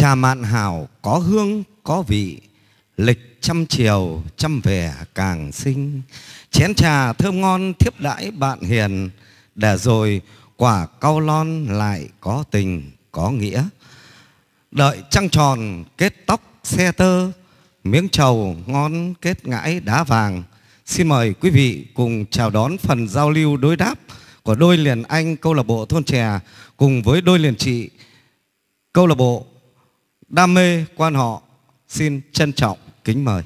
Trà mạn hảo có hương có vị, lịch trăm chiều trăm vẻ càng xinh. Chén trà thơm ngon thiếp đãi bạn hiền, để rồi quả cau lon lại có tình có nghĩa. Đợi trăng tròn kết tóc xe tơ, miếng trầu ngon kết ngãi đá vàng. Xin mời quý vị cùng chào đón phần giao lưu đối đáp của đôi liền anh câu lạc bộ thôn Chè cùng với đôi liền chị câu lạc bộ đam mê quan họ. Xin trân trọng kính mời.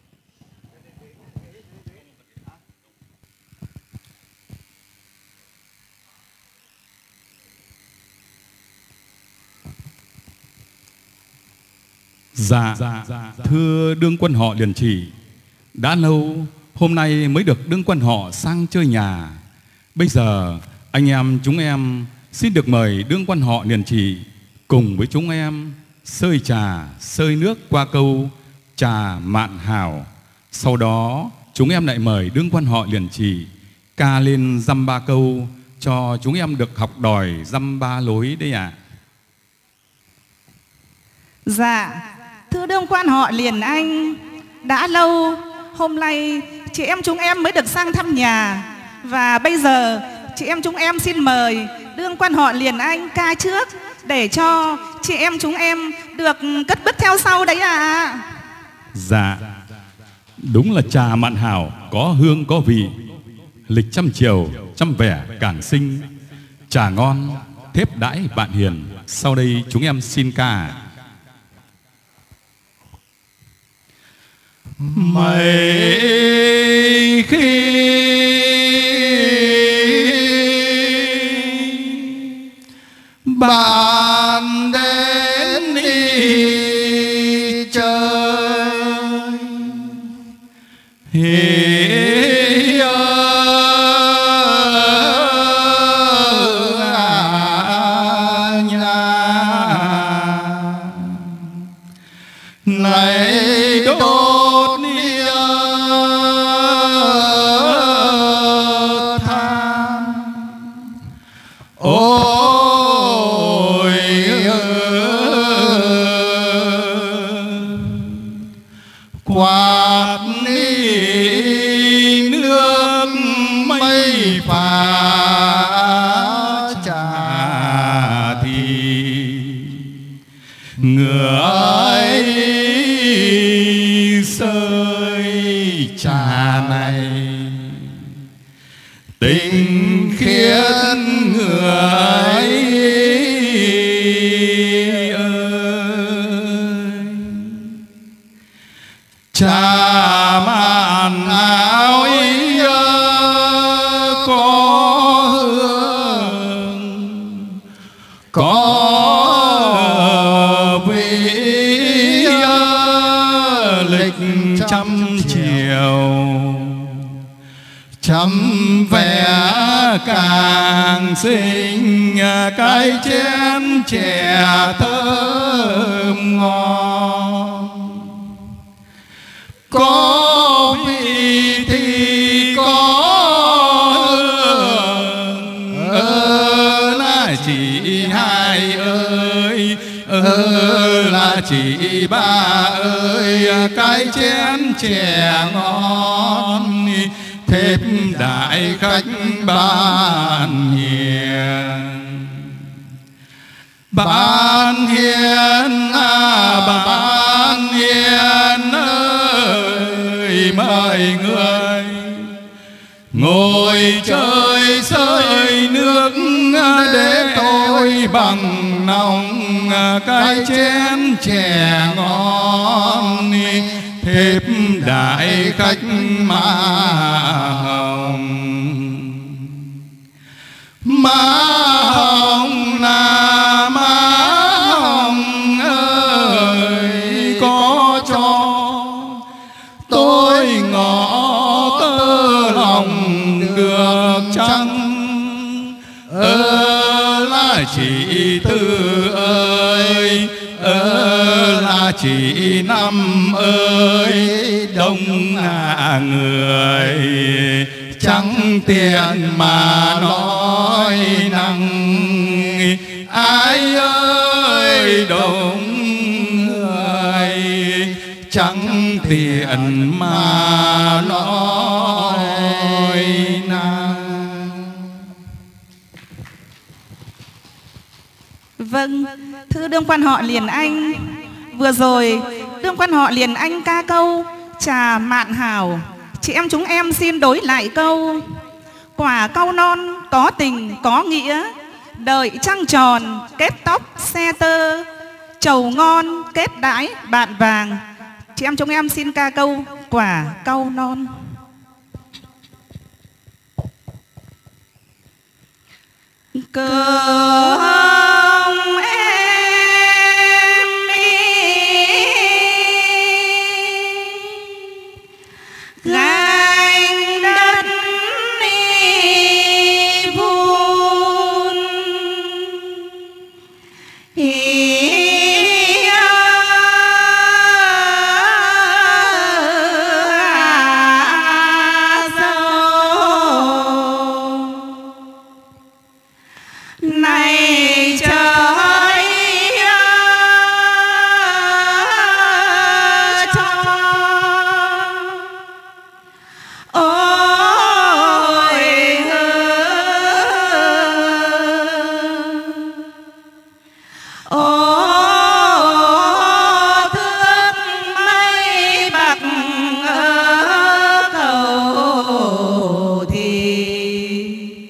Dạ, thưa đương quân họ liền chỉ, đã lâu hôm nay mới được đương quân họ sang chơi nhà. Bây giờ anh em chúng em xin được mời đương quân họ liền chỉ cùng với chúng em sơi trà, sơi nước qua câu trà mạn hảo. Sau đó chúng em lại mời đương quân họ liền chỉ ca lên dăm ba câu cho chúng em được học đòi dăm ba lối đấy ạ. Dạ, thưa đương quan họ liền anh, đã lâu hôm nay chị em chúng em mới được sang thăm nhà. Và bây giờ chị em chúng em xin mời đương quan họ liền anh ca trước, để cho chị em chúng em được cất bước theo sau đấy ạ. Dạ, đúng là trà mạn hảo có hương có vị, lịch trăm chiều trăm vẻ càng xinh. Trà ngon thếp đãi bạn hiền. Sau đây chúng em xin ca. Mấy khi bạn đến đi chơi này đốt than ôi quạt đi nước mây phà trà thì người sơi trà này tình khiết người ơi. Trà mạn áo có hương có vị, lịch trăm chiều trăm vẻ càng xinh. Cái chén chè thơm ngon có vị thì có hương. Là chị hai ơi, là chị ba ơi, cái chén chè ngon thếp đại khách ban hiền. Ban hiền ban hiền ơi, mời người ngồi chơi sơi nước để tôi bằng nòng. Cái chén chè ngon thếp đại khách má hồng. Má hồng là má hồng ơi, có cho tôi ngỏ tơ lòng được chăng? Là chị Tư ơi, là chị Năm ơi, đông người chẳng tiền mà nói năng. Ai ơi đồng tiền mà nói na. Vâng, thưa đương quan họ Liền Anh, vừa rồi đương quan họ Liền Anh ca câu Trà Mạn Hảo, chị em chúng em xin đối lại câu: quả cau non có tình có nghĩa, đợi trăng tròn kết tóc xe tơ, trầu ngon kết đãi bạn vàng. Chị em chúng em xin ca câu quả cau non. Cờ hồng em gánh đất đi vun này trời cho ôi thước mây bạc ở cầu thì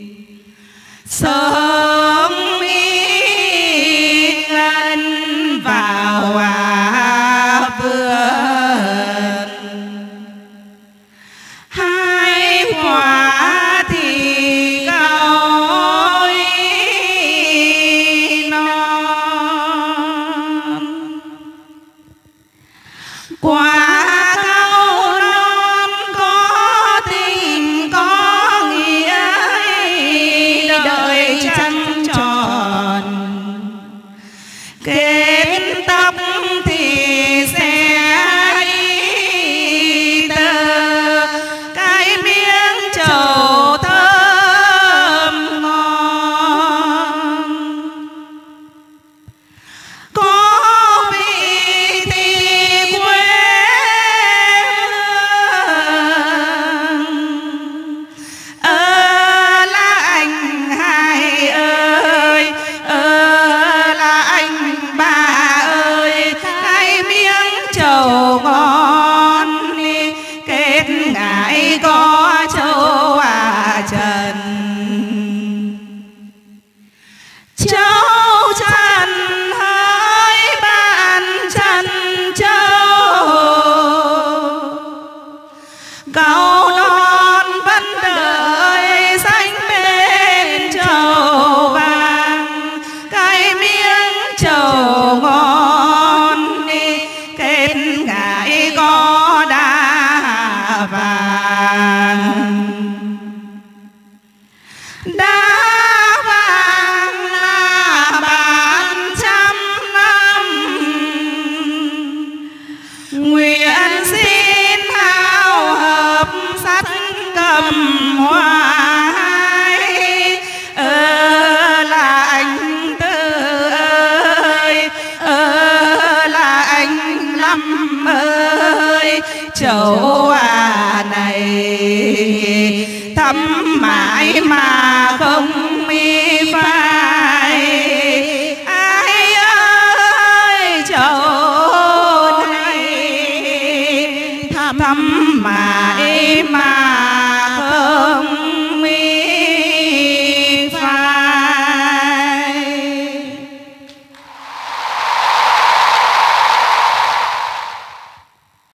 sớm đi ngân vào vườn, hai quả thì gói non, quả cau non có tình có nghĩa, đợi trăng tròn kết tóc thì sẽ tơ, cái miếng trầu thơm ngon, có vị thì quê là anh hai ơi, là anh ba ơi, cái miếng trầu ngon đi kết ngải có châu Trần. Châu Trần hỡi bạn Trần Châu, cau non vẫn đợi xanh bên trầu vàng, cái miếng trầu ngon đi kết ngải có đá vàng. Đá vàng là bạn trăm năm, nguyện xin hao hợp sắt cầm hoài, là anh Tư ơi, là anh Lâm ơi, trầu này thắm mãi mãi